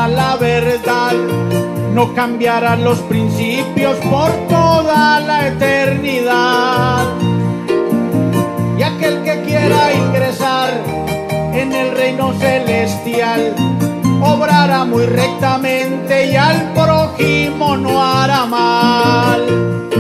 toda la verdad, no cambiarán los principios por toda la eternidad. Y aquel que quiera ingresar en el reino celestial obrará muy rectamente y al prójimo no hará mal.